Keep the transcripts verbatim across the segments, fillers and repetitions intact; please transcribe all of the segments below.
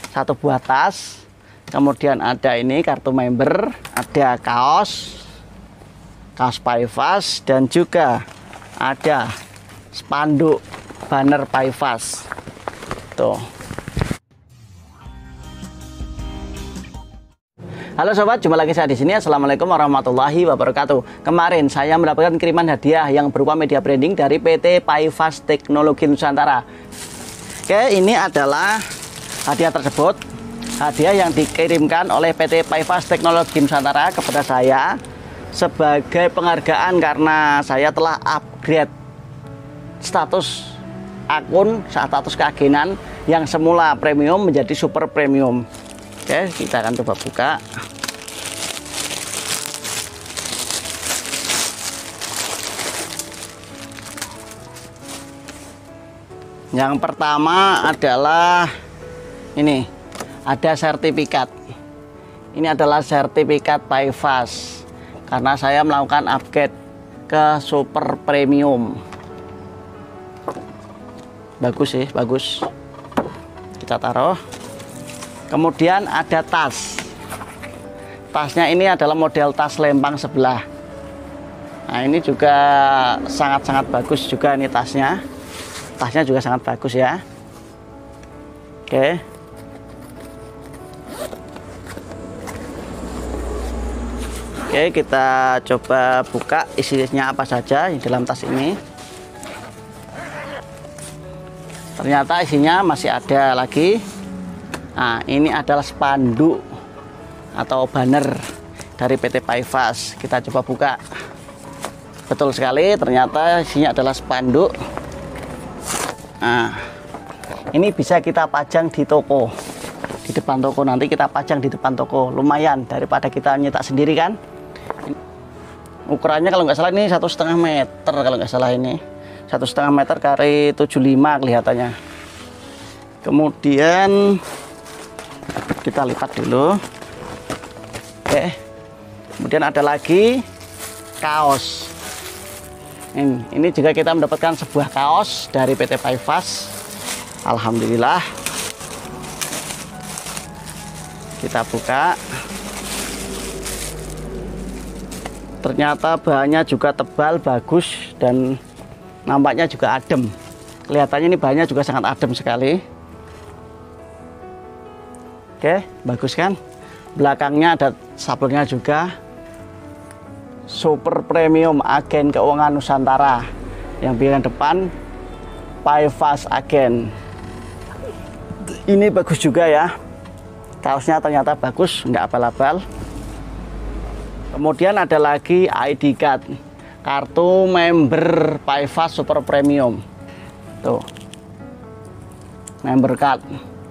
satu buah tas, kemudian ada ini kartu member, ada kaos, kaos Payfast, dan juga ada spanduk banner Payfast. Tuh. Halo sobat, jumpa lagi saya di sini. Assalamualaikum warahmatullahi wabarakatuh. Kemarin saya mendapatkan kiriman hadiah yang berupa media branding dari P T Payfast Teknologi Nusantara. Oke, ini adalah hadiah tersebut. Hadiah yang dikirimkan oleh P T Payfast Teknologi Nusantara kepada saya sebagai penghargaan karena saya telah upgrade status akun, status keagenan yang semula premium menjadi super premium. Oke, kita akan coba buka. Yang pertama adalah ini, ada sertifikat. Ini adalah sertifikat Payfast karena saya melakukan upgrade ke super premium. Bagus sih, bagus. Kita taruh. Kemudian ada tas. Tasnya ini adalah model tas lempang sebelah. Nah, ini juga sangat-sangat bagus juga ini tasnya. Tasnya juga sangat bagus ya. Oke. Oke, kita coba buka isinya apa saja di dalam tas ini. Ternyata isinya masih ada lagi. Nah, ini adalah spanduk atau banner dari P T Payfast. Kita coba buka. Betul sekali, ternyata isinya adalah spanduk. Nah, ini bisa kita pajang di toko, di depan toko. Nanti kita pajang di depan toko, lumayan daripada kita nyetak sendiri kan. Ukurannya kalau nggak salah ini satu setengah meter, kalau nggak salah ini satu setengah meter kali tujuh puluh lima kelihatannya. Kemudian kita lipat dulu. Oke, kemudian ada lagi kaos. Ini, ini juga kita mendapatkan sebuah kaos dari P T Payfast. Alhamdulillah. Kita buka. Ternyata bahannya juga tebal, bagus, dan nampaknya juga adem. Kelihatannya ini bahannya juga sangat adem sekali. Oke, bagus kan? Belakangnya ada sablonnya juga. Super Premium Agen Keuangan Nusantara. Yang bagian depan Payfast Agen. Ini bagus juga ya. Kaosnya ternyata bagus, nggak abal-abal. Kemudian ada lagi I D card, kartu member Payfast Super Premium. Tuh, member card.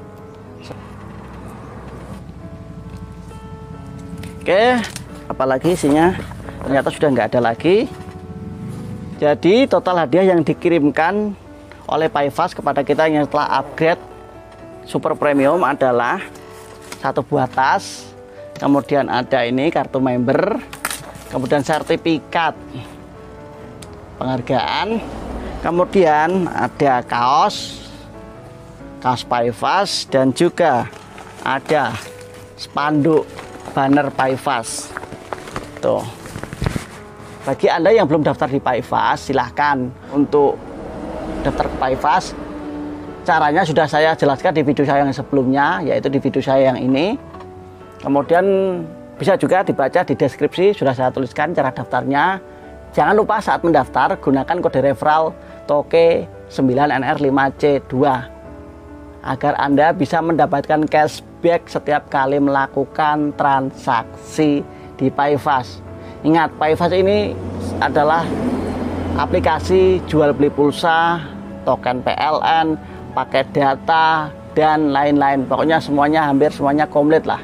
Oke, apalagi isinya? Ternyata sudah nggak ada lagi. Jadi total hadiah yang dikirimkan oleh Payfast kepada kita yang telah upgrade super premium adalah satu buah tas, kemudian ada ini kartu member, kemudian sertifikat penghargaan, kemudian ada kaos, kaos Payfast, dan juga ada spanduk banner Payfast. Tuh. Bagi Anda yang belum daftar di Payfast, silahkan untuk daftar ke Payfast. Caranya sudah saya jelaskan di video saya yang sebelumnya, yaitu di video saya yang ini. Kemudian bisa juga dibaca di deskripsi, sudah saya tuliskan cara daftarnya. Jangan lupa saat mendaftar gunakan kode referral T O K E sembilan N R lima C dua agar Anda bisa mendapatkan cashback setiap kali melakukan transaksi di Payfast. Ingat, Payfast ini adalah aplikasi jual beli pulsa, token P L N, paket data, dan lain-lain. Pokoknya semuanya, hampir semuanya komplit lah.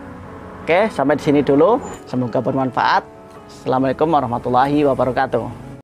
Oke, sampai di sini dulu. Semoga bermanfaat. Assalamualaikum warahmatullahi wabarakatuh.